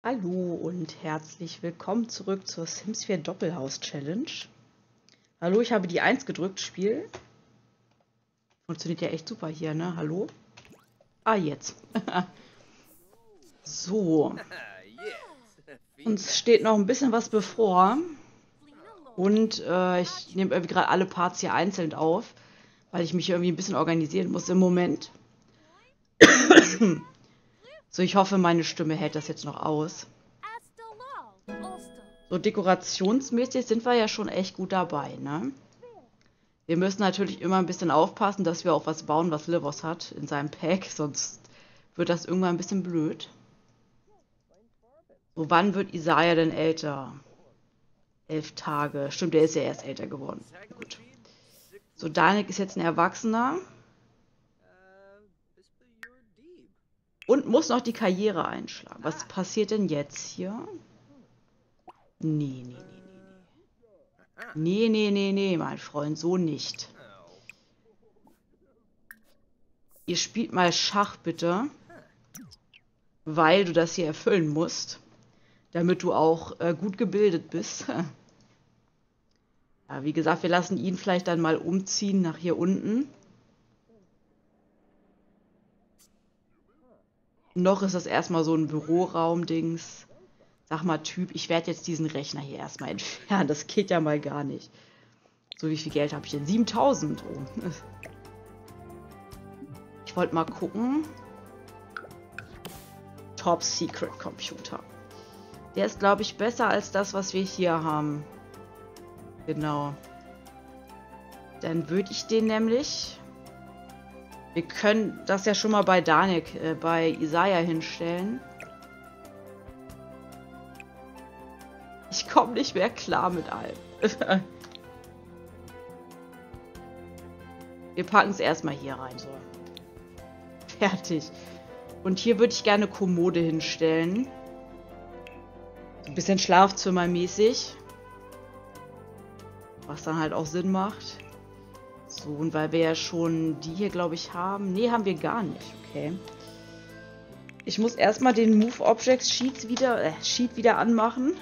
Hallo und herzlich willkommen zurück zur Sims 4 Doppelhaus-Challenge. Hallo, ich habe die 1 gedrückt, Spiel. Funktioniert ja echt super hier, ne? Hallo? Ah, jetzt. So. Uns steht noch ein bisschen was bevor. Und ich nehme irgendwie gerade alle Parts hier einzeln auf, weil ich mich irgendwie ein bisschen organisieren muss im Moment. So, ich hoffe, meine Stimme hält das jetzt noch aus. So dekorationsmäßig sind wir ja schon echt gut dabei, ne? Wir müssen natürlich immer ein bisschen aufpassen, dass wir auch was bauen, was Livos hat in seinem Pack, sonst wird das irgendwann ein bisschen blöd. So, wann wird Isaiah denn älter? 11 Tage. Stimmt, der ist ja erst älter geworden. Gut. So, Danik ist jetzt ein Erwachsener. Und muss noch die Karriere einschlagen. Was passiert denn jetzt hier? Nee, nee, nee, nee. Nee, nee, nee, nee, mein Freund, so nicht. Ihr spielt mal Schach, bitte. Weil du das hier erfüllen musst. Damit du auch gut gebildet bist. Ja, wie gesagt, wir lassen ihn vielleicht dann mal umziehen nach hier unten. Noch ist das erstmal so ein Büroraum-Dings. Sag mal, Typ, ich werde jetzt diesen Rechner hier erstmal entfernen. Das geht ja mal gar nicht. So, wie viel Geld habe ich denn? 7000. Oh. Ich wollte mal gucken. Top Secret Computer. Der ist, glaube ich, besser als das, was wir hier haben. Genau. Dann würde ich den nämlich... Wir können das ja schon mal bei Danik, bei Isaiah hinstellen. Ich komme nicht mehr klar mit allem. Wir packen es erstmal hier rein. So. Fertig. Und hier würde ich gerne Kommode hinstellen. So ein bisschen Schlafzimmermäßig. Was dann halt auch Sinn macht. So, und weil wir ja schon die hier, glaube ich, haben. Nee, haben wir gar nicht. Okay. Ich muss erstmal den Move Objects Sheet wieder anmachen.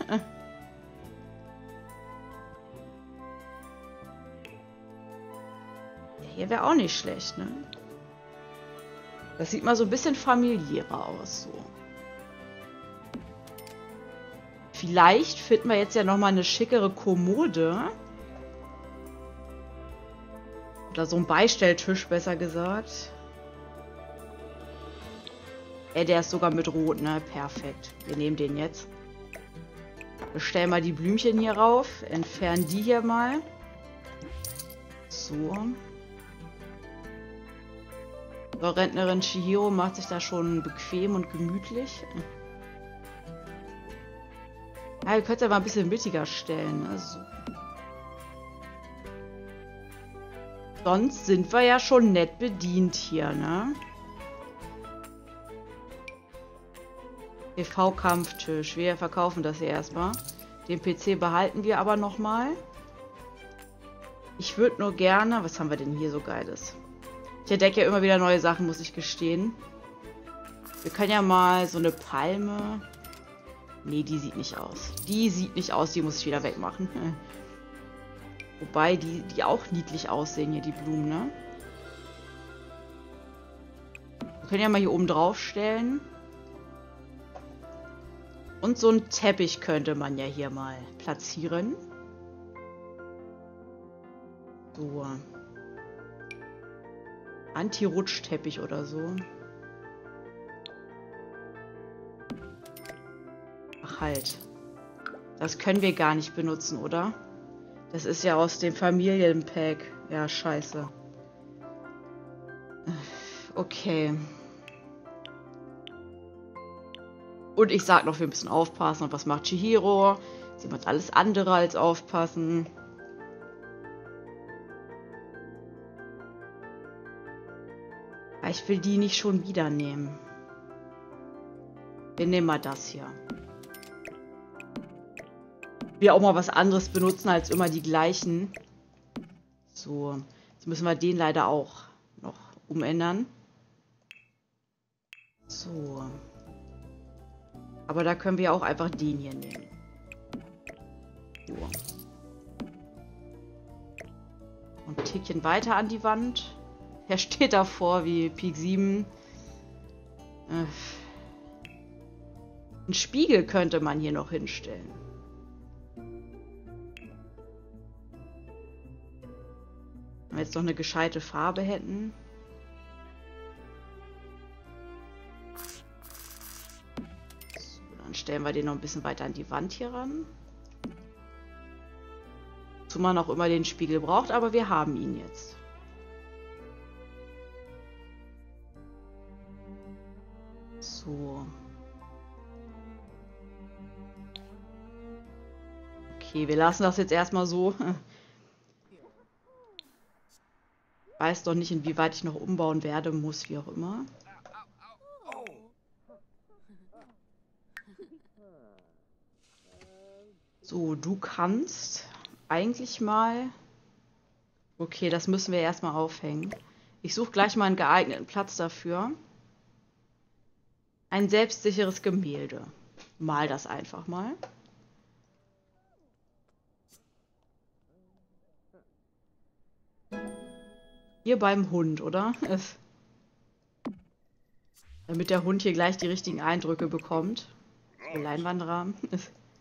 Hier wäre auch nicht schlecht, ne? Das sieht mal so ein bisschen familiärer aus, so. Vielleicht finden wir jetzt ja nochmal eine schickere Kommode. Oder so ein Beistelltisch, besser gesagt. Der ist sogar mit Rot, ne? Perfekt. Wir nehmen den jetzt. Wir stellen mal die Blümchen hier rauf. Entfernen die hier mal. So. So, Rentnerin Chihiro macht sich da schon bequem und gemütlich. Ja, ihr könnt ja mal ein bisschen mittiger stellen. Ne? So. Sonst sind wir ja schon nett bedient hier, ne? PV-Kampftisch. Wir verkaufen das hier erstmal. Den PC behalten wir aber nochmal. Ich würde nur gerne... Was haben wir denn hier so Geiles? Ich entdecke ja immer wieder neue Sachen, muss ich gestehen. Wir können ja mal so eine Palme... Nee, die sieht nicht aus. Die sieht nicht aus, die muss ich wieder wegmachen. Wobei die auch niedlich aussehen hier, die Blumen, ne? Wir können ja mal hier oben drauf stellen. Und so einen Teppich könnte man ja hier mal platzieren. So. Anti-Rutschteppich oder so. Ach halt. Das können wir gar nicht benutzen, oder? Das ist ja aus dem Familienpack. Ja, scheiße. Okay. Und ich sag noch, wir müssen aufpassen. Und was macht Chihiro? Sie macht alles andere als aufpassen. Ich will die nicht schon wieder nehmen. Wir nehmen mal das hier. Wir auch mal was anderes benutzen als immer die gleichen. So, jetzt müssen wir den leider auch noch umändern. So. Aber da können wir auch einfach den hier nehmen. So. Und ein Tickchen weiter an die Wand. Er steht davor wie Pik 7. Einen Spiegel könnte man hier noch hinstellen. Wenn wir jetzt noch eine gescheite Farbe hätten. So, dann stellen wir den noch ein bisschen weiter an die Wand hier ran. Wozu man auch immer den Spiegel braucht, aber wir haben ihn jetzt. So. Okay, wir lassen das jetzt erstmal so. Weiß doch nicht, inwieweit ich noch umbauen werde, muss, wie auch immer. So, du kannst eigentlich mal... Okay, das müssen wir erstmal aufhängen. Ich suche gleich mal einen geeigneten Platz dafür. Ein selbstsicheres Gemälde. Mal das einfach mal. Hier beim Hund, oder? Damit der Hund hier gleich die richtigen Eindrücke bekommt. So, Leinwandrahmen. Wo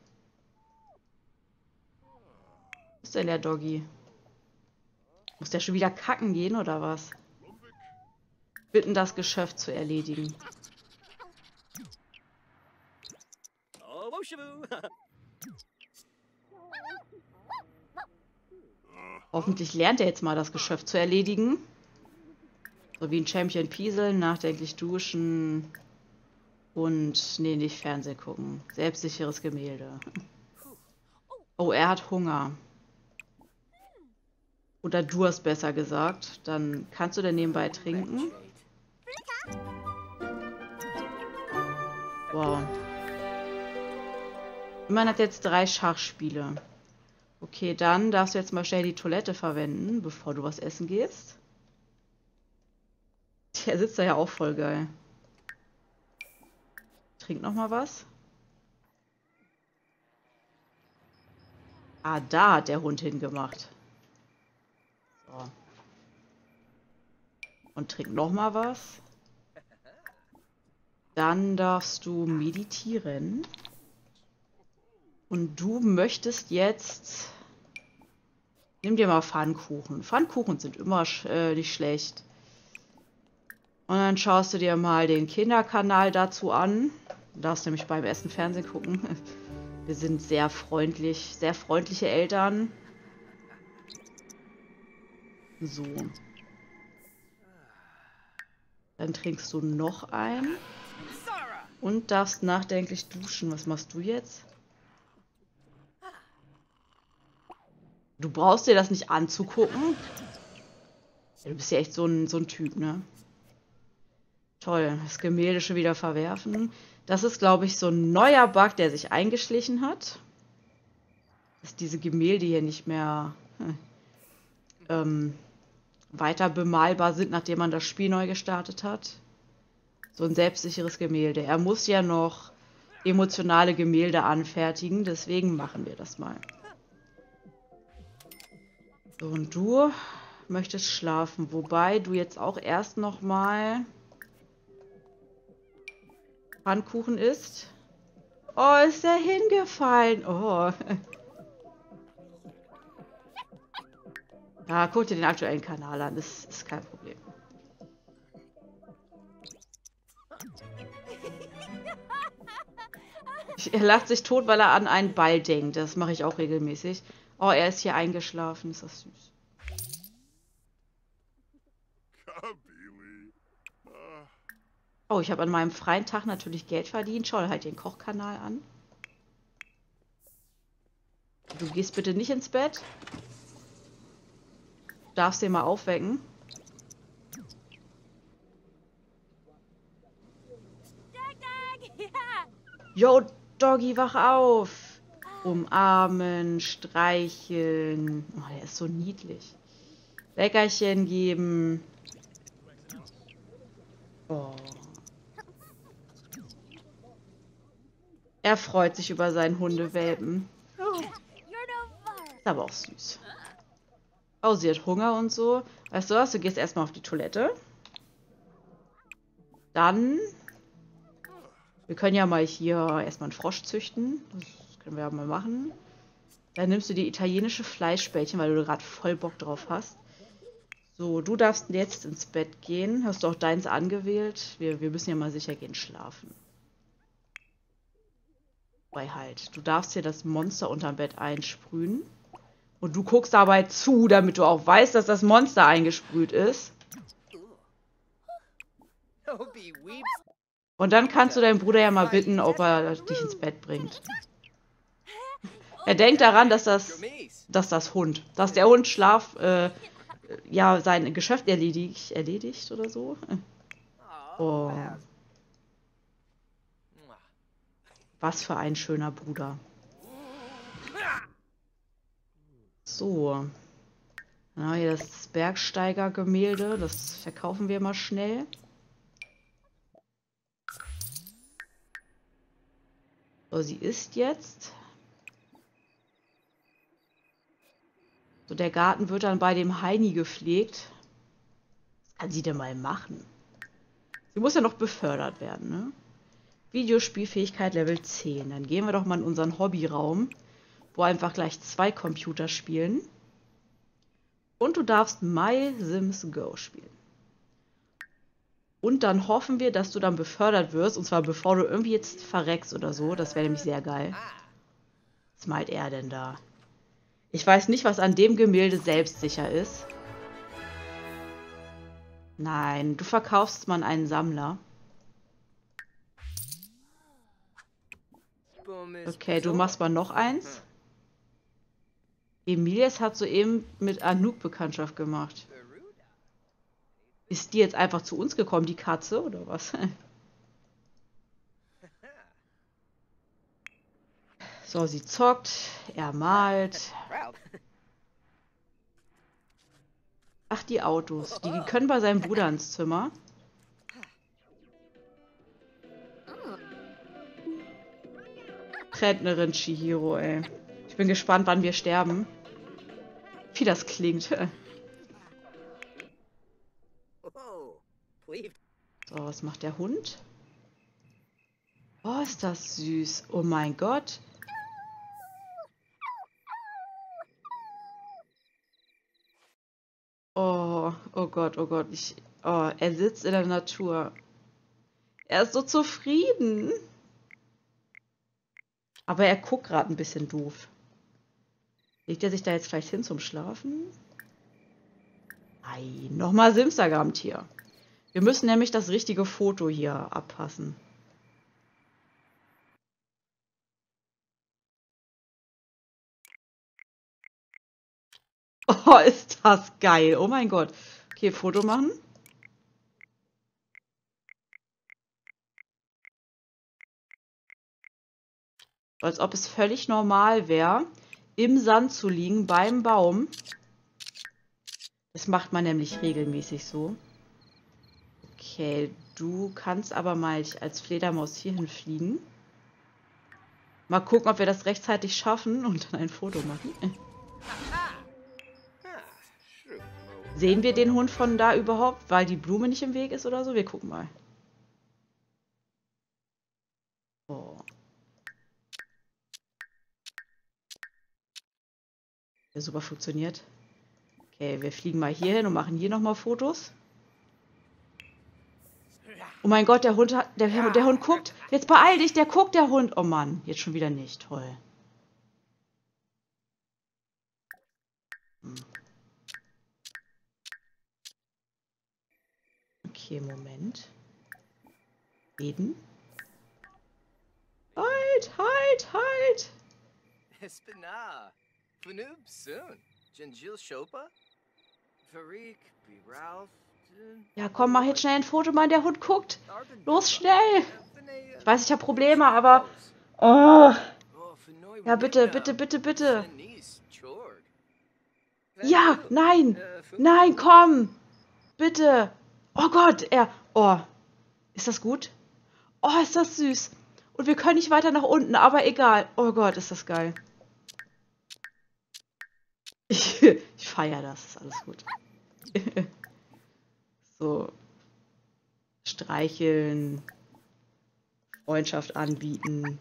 ist denn der Doggy? Muss der schon wieder kacken gehen, oder was? Bitten, das Geschäft zu erledigen. Hoffentlich lernt er jetzt mal das Geschäft zu erledigen. So wie ein Champion pieseln, nachdenklich duschen und, nee, nicht Fernsehen gucken. Selbstsicheres Gemälde. Oh, er hat Hunger. Oder Durst, besser gesagt. Dann kannst du denn nebenbei trinken. Wow. Man hat jetzt 3 Schachspiele. Okay, dann darfst du jetzt mal schnell die Toilette verwenden, bevor du was essen gehst. Der sitzt da ja auch voll geil. Trink noch mal was. Ah, da hat der Hund hingemacht. So. Und trink noch mal was. Dann darfst du meditieren. Und du möchtest jetzt... Nimm dir mal Pfannkuchen. Pfannkuchen sind immer nicht schlecht. Und dann schaust du dir mal den Kinderkanal dazu an. Du darfst nämlich beim Essen Fernsehen gucken. Wir sind sehr freundlich, sehr freundliche Eltern. So. Dann trinkst du noch ein. Und darfst nachdenklich duschen. Was machst du jetzt? Du brauchst dir das nicht anzugucken. Du bist ja echt so ein Typ, ne? Toll, das Gemälde schon wieder verwerfen. Das ist, glaube ich, so ein neuer Bug, der sich eingeschlichen hat. Dass diese Gemälde hier nicht mehr weiter bemalbar sind, nachdem man das Spiel neu gestartet hat. So ein selbstsicheres Gemälde. Er muss ja noch emotionale Gemälde anfertigen, deswegen machen wir das mal. So, und du möchtest schlafen, wobei du jetzt auch erst noch mal Pfannkuchen isst. Oh, ist der hingefallen. Oh. Ja, guck dir den aktuellen Kanal an, das ist kein Problem. Er lacht sich tot, weil er an einen Ball denkt. Das mache ich auch regelmäßig. Oh, er ist hier eingeschlafen. Ist das süß. Oh, ich habe an meinem freien Tag natürlich Geld verdient. Schau dir halt den Kochkanal an. Du gehst bitte nicht ins Bett. Du darfst den mal aufwecken. Yo, Doggy, wach auf! Umarmen, streicheln. Oh, der ist so niedlich. Leckerchen geben. Oh. Er freut sich über seinen Hundewelpen. Ist aber auch süß. Oh, sie hat Hunger und so. Weißt du was? Du gehst erstmal auf die Toilette. Dann... Wir können ja mal hier erstmal einen Frosch züchten. Das können wir ja mal machen. Dann nimmst du die italienische Fleischbällchen, weil du gerade voll Bock drauf hast. So, du darfst jetzt ins Bett gehen. Hast du auch deins angewählt? Wir müssen ja mal sicher gehen schlafen. Weil halt, du darfst hier das Monster unterm Bett einsprühen. Und du guckst dabei zu, damit du auch weißt, dass das Monster eingesprüht ist. Und dann kannst du deinen Bruder ja mal bitten, ob er dich ins Bett bringt. Er denkt daran, dass der Hund ja sein Geschäft erledigt oder so. Oh. Was für ein schöner Bruder. So. Na, hier das Bergsteiger-Gemälde, das verkaufen wir mal schnell. So, sie ist jetzt. So, der Garten wird dann bei dem Heini gepflegt. Was kann sie denn mal machen? Sie muss ja noch befördert werden, ne? Videospielfähigkeit Level 10. Dann gehen wir doch mal in unseren Hobbyraum, wo einfach gleich 2 Computer spielen. Und du darfst My Sims Go spielen. Und dann hoffen wir, dass du dann befördert wirst. Und zwar bevor du irgendwie jetzt verreckst oder so. Das wäre nämlich sehr geil. Was meint er denn da? Ich weiß nicht, was an dem Gemälde selbstsicher ist. Nein, du verkaufst man einen Sammler. Okay, du machst mal noch eins. Emilias hat soeben mit Anouk Bekanntschaft gemacht. Ist die jetzt einfach zu uns gekommen, die Katze, oder was? So, sie zockt, er malt. Ach, die Autos. Die können bei seinem Bruder ins Zimmer. Rentnerin Chihiro, ey. Ich bin gespannt, wann wir sterben. Wie das klingt. So, was macht der Hund? Oh, ist das süß. Oh mein Gott. Oh, oh Gott, oh Gott. Oh, er sitzt in der Natur. Er ist so zufrieden. Aber er guckt gerade ein bisschen doof. Legt er sich da jetzt vielleicht hin zum Schlafen? Nein, nochmal Simstagamt-Tier. Wir müssen nämlich das richtige Foto hier abpassen. Oh, ist das geil. Oh mein Gott. Okay, Foto machen. Als ob es völlig normal wäre, im Sand zu liegen beim Baum. Das macht man nämlich regelmäßig so. Okay, du kannst aber mal als Fledermaus hierhin fliegen. Mal gucken, ob wir das rechtzeitig schaffen und dann ein Foto machen. Sehen wir den Hund von da überhaupt, weil die Blume nicht im Weg ist oder so? Wir gucken mal. Oh. Ja, super funktioniert. Okay, wir fliegen mal hier hin und machen hier nochmal Fotos. Oh mein Gott, der Hund guckt. Jetzt beeil dich, der guckt, der Hund. Oh Mann, jetzt schon wieder nicht. Toll. Okay, Moment. Reden. Halt, halt, halt. Ja, komm, mach jetzt schnell ein Foto, Mann, der Hund guckt. Los, schnell. Ich weiß, ich habe Probleme, aber... Oh. Ja, bitte, bitte, bitte, bitte. Ja, nein. Nein, komm. Bitte. Oh Gott, Oh. Ist das gut? Oh, ist das süß. Und wir können nicht weiter nach unten, aber egal. Oh Gott, ist das geil. Ich feiere das, ist alles gut. So. Streicheln. Freundschaft anbieten.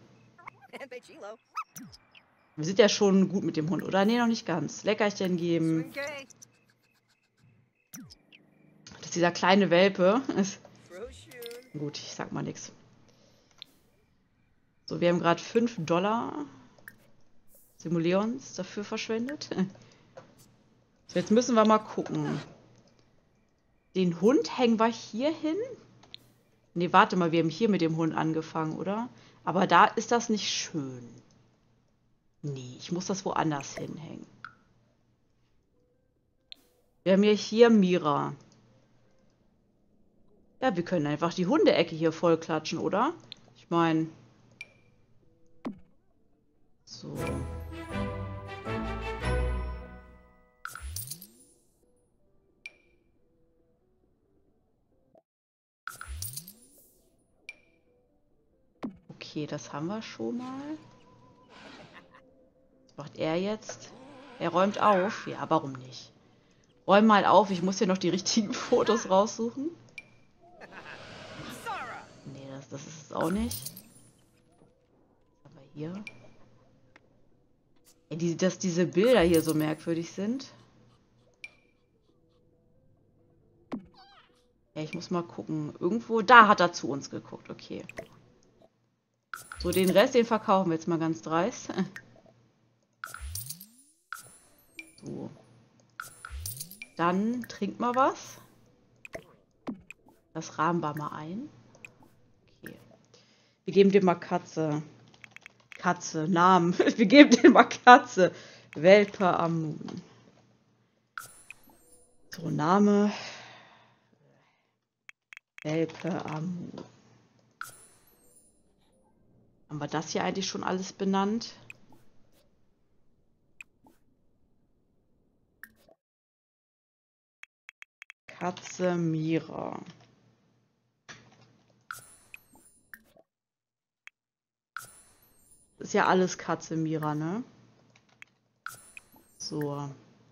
Wir sind ja schon gut mit dem Hund, oder? Nee, noch nicht ganz. Leckerchen geben. Das ist dieser kleine Welpe. Gut, ich sag mal nichts. So, wir haben gerade $5 Simoleons dafür verschwendet. So, jetzt müssen wir mal gucken. Den Hund hängen wir hier hin? Ne, warte mal, wir haben hier mit dem Hund angefangen, oder? Aber da ist das nicht schön. Nee, ich muss das woanders hinhängen. Wir haben ja hier Mira. Ja, wir können einfach die Hundeecke hier voll klatschen, oder? Ich meine... So. Okay, das haben wir schon mal. Was macht er jetzt? Er räumt auf. Ja, warum nicht? Räum mal auf. Ich muss hier noch die richtigen Fotos raussuchen. Nee, das ist es auch nicht. Was haben wir hier? Ja, dass diese Bilder hier so merkwürdig sind. Ja, ich muss mal gucken. Irgendwo, da hat er zu uns geguckt. Okay. So, den Rest, den verkaufen wir jetzt mal ganz dreist. So. Dann trinkt mal was. Das rahmen wir mal ein. Okay. Wir geben dem mal Katze. Katze, Namen. Wir geben dem mal Katze. Welpe Amun. So, Name. Welpe Amun. Haben wir das hier eigentlich schon alles benannt? Katze Mira. Das ist ja alles Katze Mira, ne? So.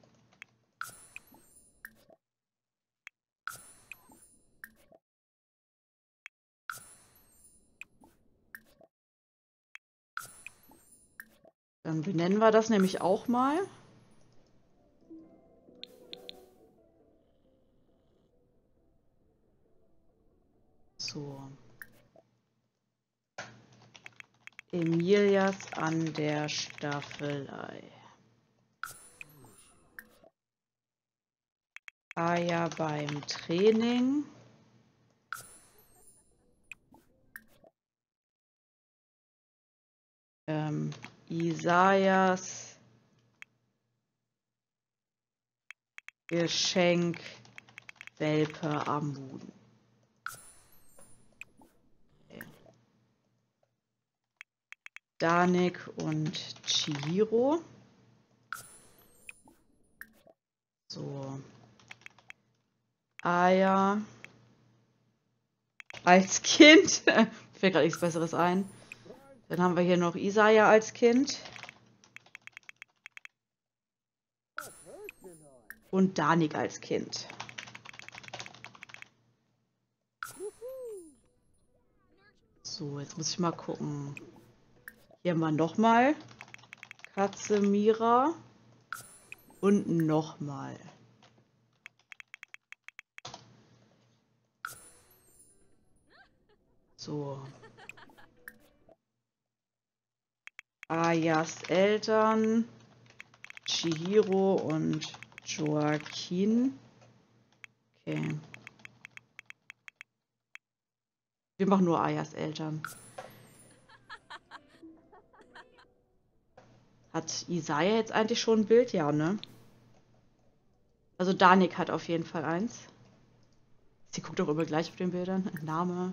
Dann benennen wir das nämlich auch mal. So. Emilias an der Staffelei. Aya beim Training. Isaias Geschenk Welpe Amun. Okay. Danik und Chihiro. So. Aya als Kind. Mir fällt gerade nichts Besseres ein. Dann haben wir hier noch Isaiah als Kind. Und Danik als Kind. So, jetzt muss ich mal gucken. Hier haben wir nochmal Katze Mira. Und nochmal. So. Ayas Eltern. Chihiro und Joaquin. Okay. Wir machen nur Ayas Eltern. Hat Isaiah jetzt eigentlich schon ein Bild? Ja, ne? Also Danik hat auf jeden Fall eins. Sie guckt doch immer gleich auf den Bildern. Name.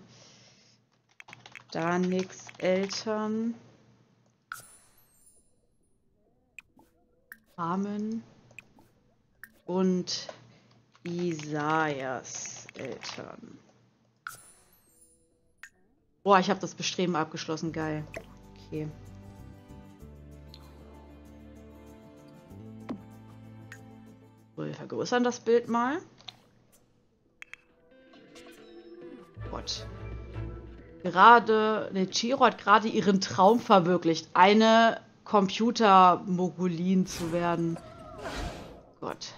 Daniks Eltern. Rahmen. Und Isaias Eltern. Boah, ich habe das Bestreben abgeschlossen. Geil. Okay. So, wir vergrößern das Bild mal. Gott. Chiro hat gerade ihren Traum verwirklicht, eine Computermogulin zu werden. Gott.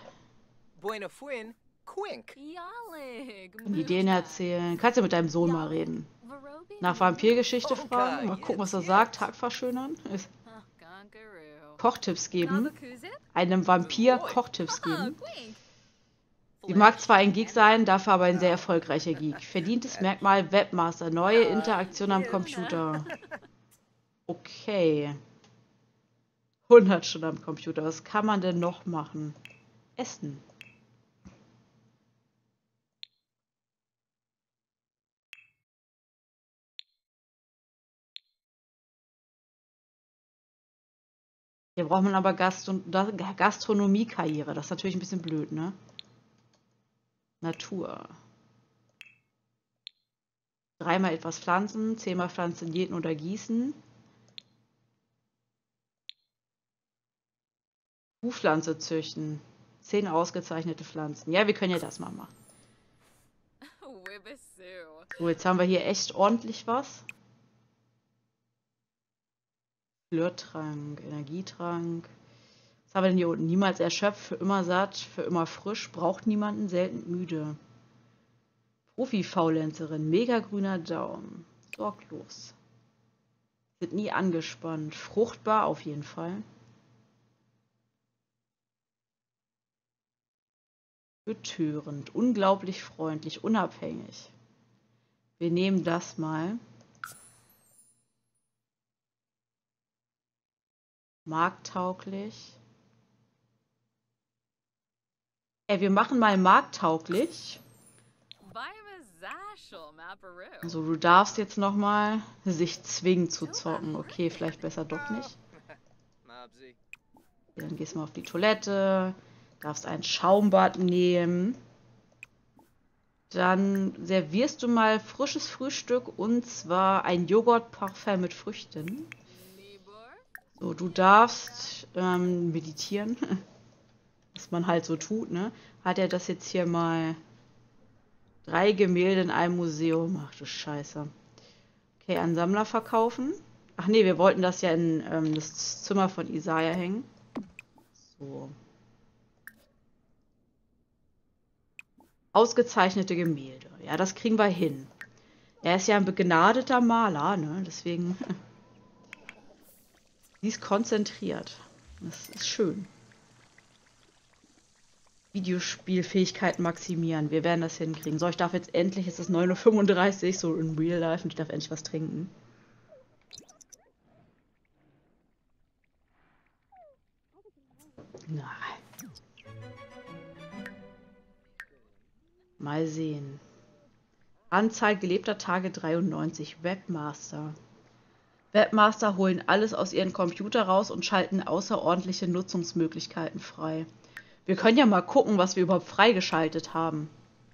Ideen erzählen. Kannst du mit deinem Sohn mal reden. Nach Vampirgeschichte fragen. Mal gucken, was er sagt. Tag verschönern. Kochtipps geben. Einem Vampir Kochtipps geben. Sie mag zwar ein Geek sein, dafür aber ein sehr erfolgreicher Geek. Verdientes Merkmal Webmaster. Neue Interaktion am Computer. Okay. 100 Stunden am Computer. Was kann man denn noch machen? Essen. Hier braucht man aber Gastronomie-Karriere. Das ist natürlich ein bisschen blöd, ne? Natur. 3-mal etwas pflanzen, 10-mal Pflanzen jäten oder gießen. Kuhpflanze züchten. 10 ausgezeichnete Pflanzen. Ja, wir können ja das mal machen. So, jetzt haben wir hier echt ordentlich was. Flirttrank, Energietrank. Was haben wir denn hier unten? Niemals erschöpft, für immer satt, für immer frisch, braucht niemanden, selten müde. Profi-Faulenzerin, mega grüner Daumen. Sorglos. Sind nie angespannt. Fruchtbar auf jeden Fall. Betörend, unglaublich freundlich, unabhängig. Wir nehmen das mal. Markttauglich. Wir machen mal markttauglich. Also du darfst jetzt nochmal sich zwingen zu zocken. Okay, vielleicht besser doch nicht. Dann gehst du mal auf die Toilette. Darfst ein Schaumbad nehmen. Dann servierst du mal frisches Frühstück und zwar ein Joghurt-Parfait mit Früchten. So, du darfst meditieren. Was man halt so tut, ne? Hat er das jetzt hier mal 3 Gemälde in einem Museum. Ach du Scheiße. Okay, an Sammler verkaufen. Ach nee, wir wollten das ja in das Zimmer von Isaiah hängen. So. Ausgezeichnete Gemälde. Ja, das kriegen wir hin. Er ist ja ein begnadeter Maler, ne? Deswegen. Sie ist konzentriert. Das ist schön. Videospielfähigkeit maximieren. Wir werden das hinkriegen. So, ich darf jetzt endlich, es ist 9:35 Uhr, so in Real Life, und ich darf endlich was trinken. Nein. Mal sehen. Anzahl gelebter Tage 93. Webmaster. Webmaster holen alles aus ihren Computer raus und schalten außerordentliche Nutzungsmöglichkeiten frei. Wir können ja mal gucken, was wir überhaupt freigeschaltet haben.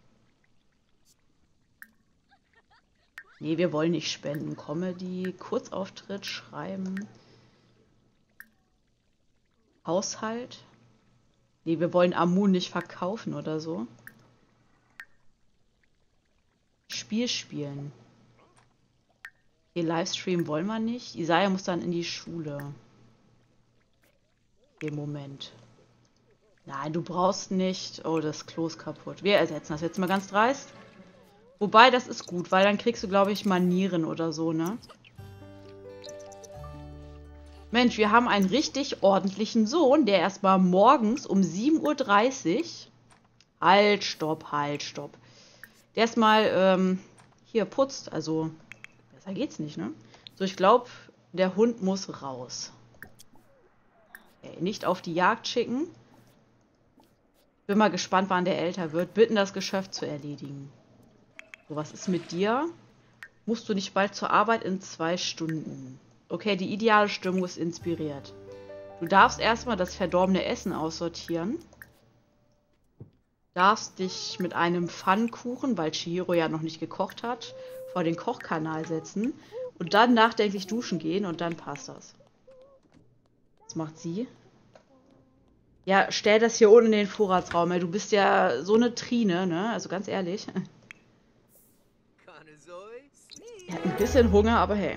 Nee, wir wollen nicht spenden. Comedy, Kurzauftritt, Schreiben. Haushalt. Nee, wir wollen Amun nicht verkaufen oder so. Spiel spielen. Okay, Livestream wollen wir nicht. Isaiah muss dann in die Schule. Okay, Moment. Nein, du brauchst nicht. Oh, das Klo ist kaputt. Wir ersetzen das jetzt mal ganz dreist. Wobei, das ist gut, weil dann kriegst du, glaube ich, Manieren oder so, ne? Mensch, wir haben einen richtig ordentlichen Sohn, der erstmal morgens um 7:30 Uhr... Halt, stopp, halt, stopp. Der erstmal hier putzt, also besser geht's nicht, ne? So, ich glaube, der Hund muss raus. Okay, nicht auf die Jagd schicken. Bin mal gespannt, wann der älter wird. Bitten, das Geschäft zu erledigen. So, was ist mit dir? Musst du nicht bald zur Arbeit in 2 Stunden? Okay, die ideale Stimmung ist inspiriert. Du darfst erstmal das verdorbene Essen aussortieren. darfst dich mit einem Pfannkuchen, weil Chihiro ja noch nicht gekocht hat, vor den Kochkanal setzen und dann nachdenklich duschen gehen und dann passt das. Was macht sie? Ja, stell das hier unten in den Vorratsraum, ey. Du bist ja so eine Trine, ne? Also ganz ehrlich. Er hat ein bisschen Hunger, aber hey.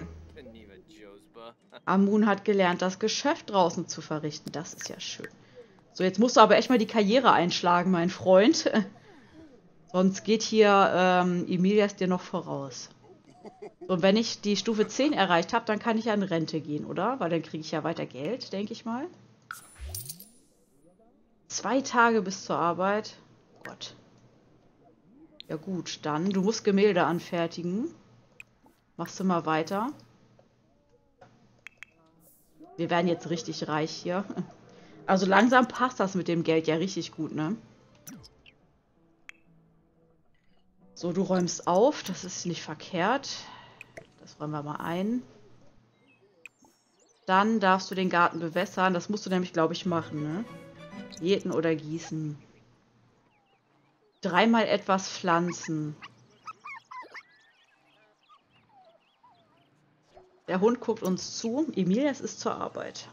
Amun hat gelernt, das Geschäft draußen zu verrichten. Das ist ja schön. So, jetzt musst du aber echt mal die Karriere einschlagen, mein Freund. Sonst geht hier Emilias dir noch voraus. So, und wenn ich die Stufe 10 erreicht habe, dann kann ich ja in Rente gehen, oder? Weil dann kriege ich ja weiter Geld, denke ich mal. 2 Tage bis zur Arbeit. Gott. Ja gut, dann. Du musst Gemälde anfertigen. Machst du mal weiter. Wir werden jetzt richtig reich hier. Also langsam passt das mit dem Geld ja richtig gut, ne? So, du räumst auf. Das ist nicht verkehrt. Das räumen wir mal ein. Dann darfst du den Garten bewässern. Das musst du nämlich, glaube ich, machen, ne? Jäten oder gießen. 3-mal etwas pflanzen. Der Hund guckt uns zu. Emilias ist zur Arbeit.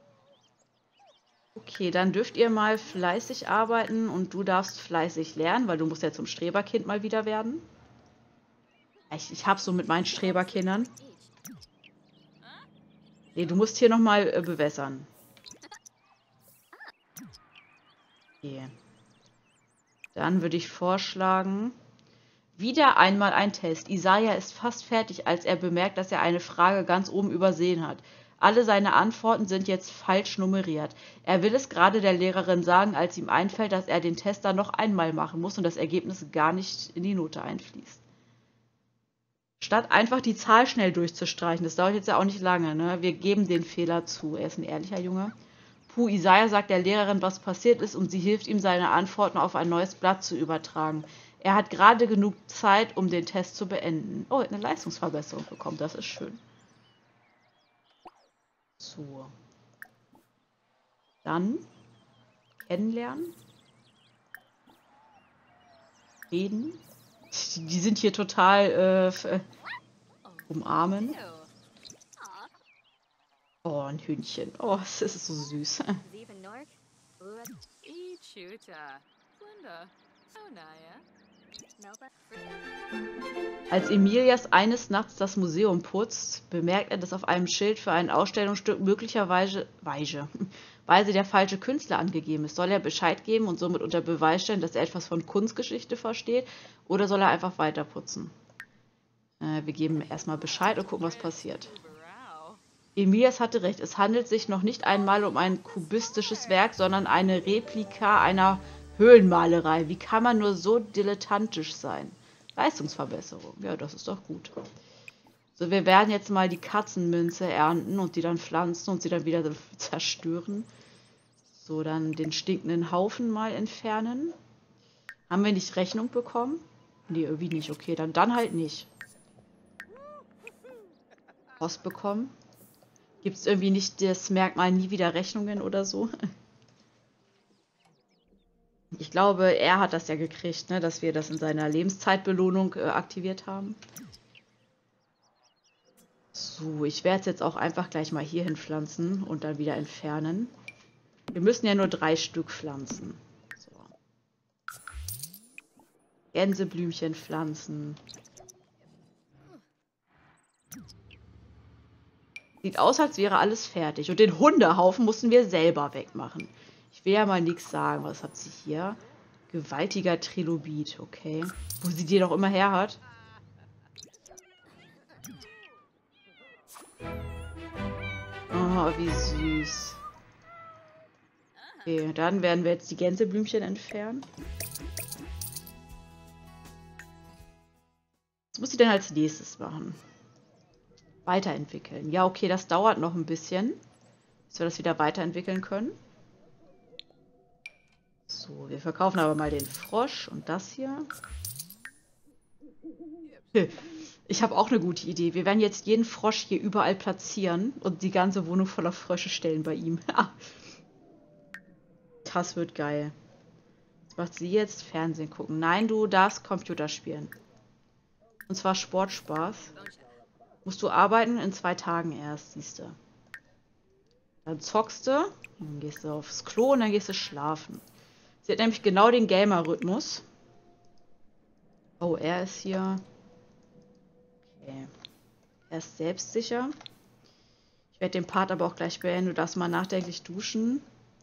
Okay, dann dürft ihr mal fleißig arbeiten und du darfst fleißig lernen, weil du musst ja zum Streberkind mal wieder werden. Ich hab's so mit meinen Streberkindern. Nee, du musst hier nochmal bewässern. Okay. Dann würde ich vorschlagen, wieder einmal ein Test. Isaiah ist fast fertig, als er bemerkt, dass er eine Frage ganz oben übersehen hat. Alle seine Antworten sind jetzt falsch nummeriert. Er will es gerade der Lehrerin sagen, als ihm einfällt, dass er den Test dann noch einmal machen muss und das Ergebnis gar nicht in die Note einfließt. Statt einfach die Zahl schnell durchzustreichen, das dauert jetzt ja auch nicht lange, ne? Wir geben den Fehler zu. Er ist ein ehrlicher Junge. Puh, Isaiah sagt der Lehrerin, was passiert ist und sie hilft ihm, seine Antworten auf ein neues Blatt zu übertragen. Er hat gerade genug Zeit, um den Test zu beenden. Oh, er hat eine Leistungsverbesserung bekommen, das ist schön. So. Dann kennenlernen. Reden. Die sind hier total umarmen. Oh, ein Hündchen. Oh, das ist so süß. Als Emilias eines Nachts das Museum putzt, bemerkt er, dass auf einem Schild für ein Ausstellungsstück möglicherweise der falsche Künstler angegeben ist. Soll er Bescheid geben und somit unter Beweis stellen, dass er etwas von Kunstgeschichte versteht, oder soll er einfach weiter putzen? Wir geben erstmal Bescheid und gucken, was passiert. Emilias hatte recht, es handelt sich noch nicht einmal um ein kubistisches Werk, sondern eine Replika einer Höhlenmalerei. Wie kann man nur so dilettantisch sein? Leistungsverbesserung. Ja, das ist doch gut. So, wir werden jetzt mal die Katzenmünze ernten und die dann pflanzen und sie dann wieder zerstören. So, dann den stinkenden Haufen mal entfernen. Haben wir nicht Rechnung bekommen? Nee, irgendwie nicht. Okay, dann halt nicht. Post bekommen. Gibt es irgendwie nicht das Merkmal nie wieder Rechnungen oder so? Ich glaube, er hat das ja gekriegt, ne, dass wir das in seiner Lebenszeitbelohnung aktiviert haben. So, ich werde es jetzt auch einfach gleich mal hier hin pflanzen und dann wieder entfernen. Wir müssen ja nur 3 Stück pflanzen. So. Gänseblümchen pflanzen. Sieht aus, als wäre alles fertig. Und den Hundehaufen mussten wir selber wegmachen. Ich will ja mal nichts sagen. Was hat sie hier? Gewaltiger Trilobit, okay. Wo sie die doch immer her hat. Oh, wie süß. Okay, dann werden wir jetzt die Gänseblümchen entfernen. Was muss sie denn als nächstes machen? Weiterentwickeln. Ja, okay, das dauert noch ein bisschen, bis wir das wieder weiterentwickeln können. So, wir verkaufen aber mal den Frosch und das hier. Ich habe auch eine gute Idee. Wir werden jetzt jeden Frosch hier überall platzieren und die ganze Wohnung voller Frösche stellen bei ihm. Das wird geil. Was macht sie jetzt? Fernsehen gucken. Nein, du darfst Computer spielen. Und zwar Sportspaß. Musst du arbeiten in 2 Tagen erst, siehst du. Dann zockst du, dann gehst du aufs Klo und dann gehst du schlafen. Sie hat nämlich genau den Gamer-Rhythmus. Oh, er ist hier. Okay. Er ist selbstsicher. Ich werde den Part aber auch gleich beenden. Du darfst mal nachdenklich duschen.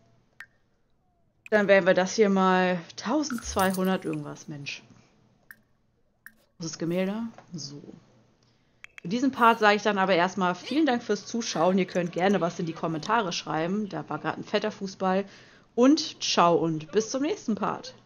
Dann werden wir das hier mal 1200 irgendwas, Mensch. Großes Gemälde. So. Für diesen Part sage ich dann aber erstmal vielen Dank fürs Zuschauen. Ihr könnt gerne was in die Kommentare schreiben. Da war gerade ein fetter Fußball. Und ciao und bis zum nächsten Part.